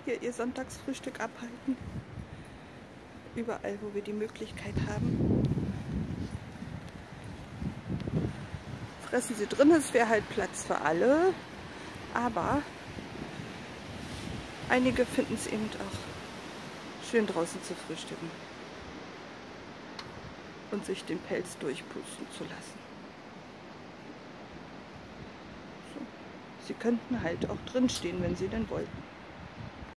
hier ihr Sonntagsfrühstück abhalten. Überall, wo wir die Möglichkeit haben. Fressen sie drin, es wäre halt Platz für alle. Aber einige finden es eben auch schön draußen zu frühstücken und sich den Pelz durchpusten zu lassen. So. Sie könnten halt auch drin stehen, wenn sie denn wollten.